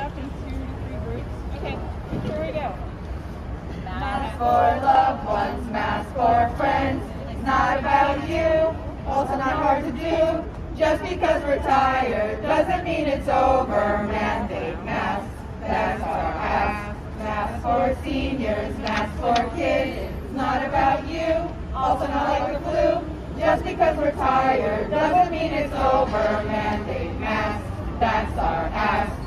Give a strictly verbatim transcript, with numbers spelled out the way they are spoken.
up in two to three groups. Okay, here we go. Mask for loved ones, mask for friends. It's not about you, also not hard to do. Just because we're tired doesn't mean it's over. Mandate masks, that's our ask. Mask for seniors, mask for kids. It's not about you, also not like the flu. Just because we're tired doesn't mean it's over. Mandate masks, that's our ask.